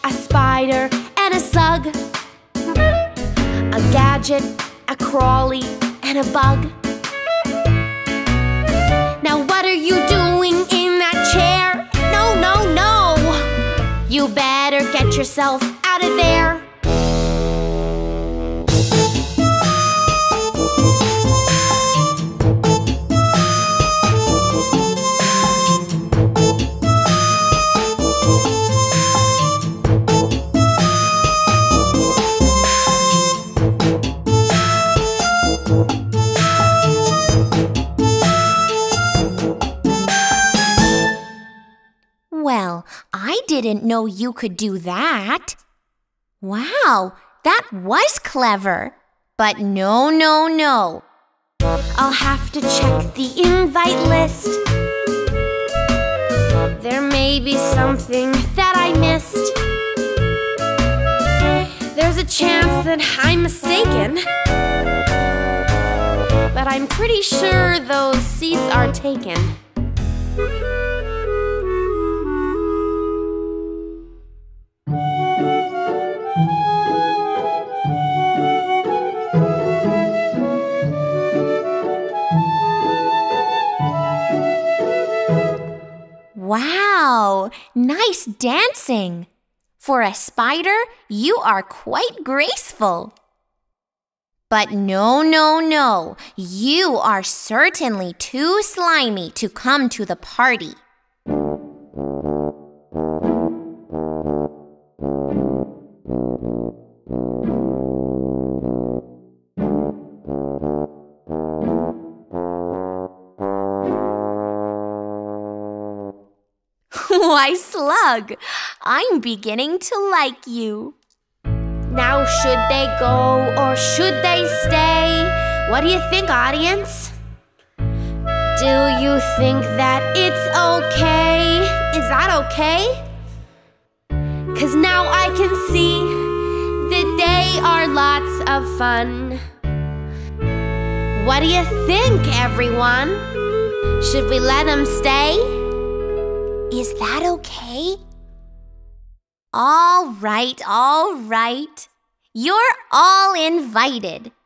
a spider, and a slug. A gadget, a crawly, and a bug. Now what are you doing in that chair? No, no, no! You better get yourself out of there. Well, I didn't know you could do that. Wow, that was clever. But no, no, no. I'll have to check the invite list. There may be something that I missed. There's a chance that I'm mistaken, but I'm pretty sure those seats are taken. Wow, nice dancing. For a spider, you are quite graceful. But no, no, no, you are certainly too slimy to come to the party. Why, Slug, I'm beginning to like you. Now should they go or should they stay? What do you think, audience? Do you think that it's okay? Is that okay? 'Cause now I can see that they are lots of fun. What do you think, everyone? Should we let them stay? Is that okay? All right, all right. You're all invited.